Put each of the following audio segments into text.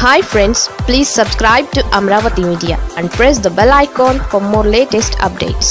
Hi friends, please subscribe to Amaravathi Media and press the bell icon for more latest updates.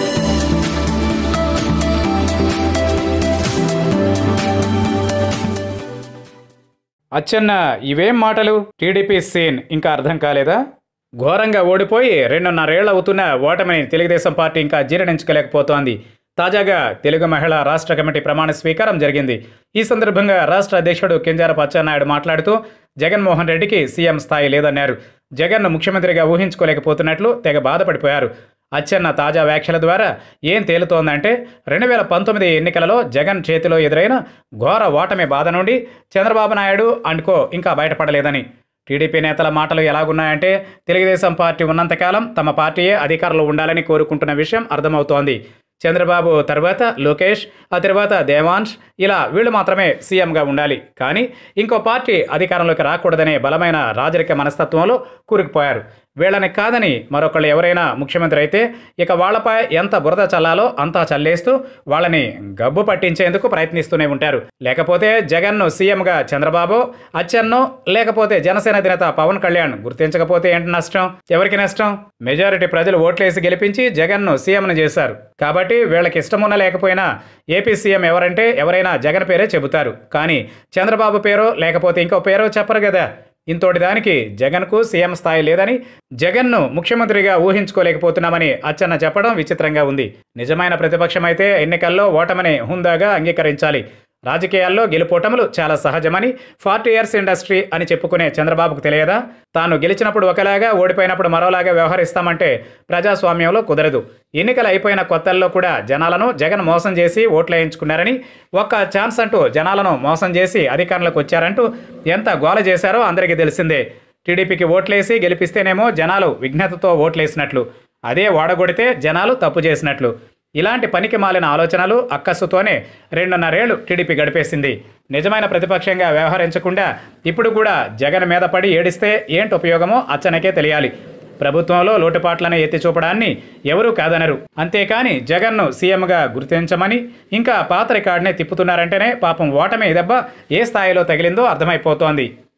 Atchanna ఇవేం మాటలు? TDP scene ఇంకా అర్థం కాలేదా? ఘోరంగా ఓడిపోయి 2.5 ఏళ్లు అవుతున్న ఓటమిని తెలుగుదేశం పార్టీ ఇంకా జీర్ణించుకోలేకపోతోంది. తాజాగా తెలుగు మహిళా రాష్ట్ర కమిటీ ప్రమాణ స్వీకారం జరిగింది. ఈ సందర్భంగా రాష్ట్ర అధ్యక్షుడు కింజరాపు అచ్చెన్నాయుడు మాట్లాడుతూ జగన్మోహన్ రెడ్డికి సీఎం స్థాయి లేదన్నారు. జగన్ను ముఖ్యమంత్రిగా ఊహించుకోలేకపోతున్నట్లు తెగ బాధపడిపోయారు. అచ్చెన్న తాజా వ్యాఖ్యల ద్వారా ఏం తేలుతోందంటే 2019 ఎన్నికలలో జగన్ చేతిలో ఎదురైన ఘోర ఓటమి బాధ నుండి చంద్రబాబు నాయుడు అండ్కో ఇంకా బయటపడలేదని. టీడీపీ నేతల మాటలు ఎలాగున్నాయంటే తెలుగుదేశం పార్టీ ఉన్నంతకాలం తమ పార్టీయే అధికారంలో ఉండాలని కోరుకుంటున్న విషయం అర్థమవుతోంది. చంద్రబాబు తర్వాత లోకేష్, ఆ తర్వాత దేవాంశ్, ఇలా వీళ్ళు మాత్రమే సీఎంగా ఉండాలి, కానీ ఇంకో పార్టీ అధికారంలోకి రాకూడదనే బలమైన రాజరిక మనస్తత్వంలో కూరుకుపోయారు. వీళ్ళని కాదని మరొకళ్ళు ఎవరైనా ముఖ్యమంత్రి అయితే ఇక వాళ్లపై ఎంత బురద చల్లాలో అంతా చల్లేస్తూ వాళ్ళని గబ్బు పట్టించేందుకు ప్రయత్నిస్తూనే ఉంటారు. లేకపోతే జగన్ను సీఎంగా చంద్రబాబు, అచ్చెన్నో, లేకపోతే జనసేన అధినేత పవన్ కళ్యాణ్ గుర్తించకపోతే ఏంటి నష్టం? ఎవరికి నష్టం? మెజారిటీ ప్రజలు ఓట్లేసి గెలిపించి జగన్ను సీఎంను చేశారు. కాబట్టి వీళ్ళకి ఇష్టమున్నా లేకపోయినా ఏపీ సీఎం ఎవరంటే ఎవరైనా జగన్ పేరే చెబుతారు, కానీ చంద్రబాబు పేరో లేకపోతే ఇంకో పేరో చెప్పరు కదా. ఇంతోటి దానికి జగన్కు సీఎం స్థాయి లేదని, జగన్ను ముఖ్యమంత్రిగా ఊహించుకోలేకపోతున్నామని అచ్చెన్న చెప్పడం విచిత్రంగా ఉంది. నిజమైన ప్రతిపక్షమైతే ఎన్నికల్లో ఓటమిని హుందాగా అంగీకరించాలి. రాజకీయాల్లో గెలుపోటములు చాలా సహజమని 40 years ఇండస్ట్రీ అని చెప్పుకునే చంద్రబాబుకు తెలియదా? తాను గెలిచినప్పుడు ఒకలాగా, ఓడిపోయినప్పుడు మరోలాగా వ్యవహరిస్తామంటే ప్రజాస్వామ్యంలో కుదరదు. ఎన్నికలు అయిపోయిన కొత్తల్లో కూడా జనాలను జగన్ మోసం చేసి ఓట్లేయించుకున్నారని, ఒక్క ఛాన్స్ అంటూ జనాలను మోసం చేసి అధికారంలోకి వచ్చారంటూ ఎంత గోల చేశారో అందరికీ తెలిసిందే. టీడీపీకి ఓట్లేసి గెలిపిస్తేనేమో జనాలు విఘ్నతతో ఓట్లేసినట్లు, అదే ఓడగొడితే జనాలు తప్పు చేసినట్లు. ఇలాంటి పనికి మాలిన ఆలోచనలు అక్కస్సుతోనే 2.5 ఏళ్లు టీడీపీ గడిపేసింది. నిజమైన ప్రతిపక్షంగా వ్యవహరించకుండా ఇప్పుడు కూడా జగన్ మీద పడి ఏడిస్తే ఏంటి ఉపయోగమో అచ్చెన్నకే తెలియాలి. ప్రభుత్వంలో లోటుపాట్లను ఎత్తి చూపడాన్ని ఎవరూ కాదనరు. అంతేకాని జగన్ను సీఎంగా గుర్తించమని ఇంకా పాత రికార్డునే తిప్పుతున్నారంటేనే పాపం ఓటమి దెబ్బ ఏ స్థాయిలో తగిలిందో అర్థమైపోతోంది.